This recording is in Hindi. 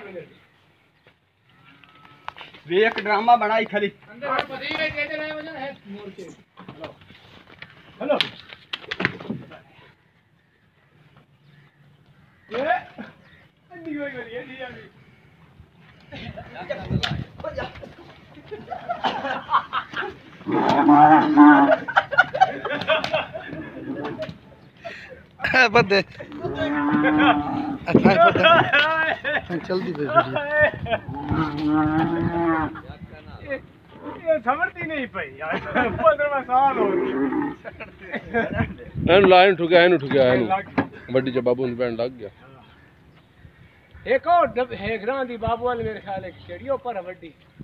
वे एक ड्रामा बनाई खाली हेलो ये अंडी कोई करिए जी अभी बदे अच्छा चलती पे ये समझती नहीं पई यार 15 साल हो गए एन लाइन ठुकिया एन बड़ी जब बाबू पैन लग गया एक और हेखरा दी बाबू वाले मेरे ख्याल है केड़ी ऊपर है बड़ी